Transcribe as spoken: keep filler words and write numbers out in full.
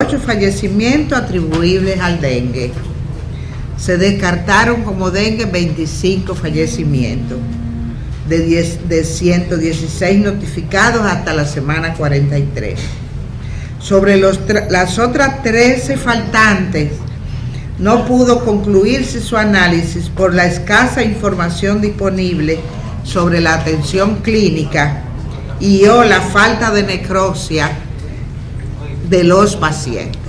ocho fallecimientos atribuibles al dengue. Se descartaron como dengue veinticinco fallecimientos, de, diez, de ciento dieciséis notificados hasta la semana cuarenta y tres. Sobre los, las otras trece faltantes, no pudo concluirse su análisis por la escasa información disponible sobre la atención clínica y o la falta de necropsia de los pacientes.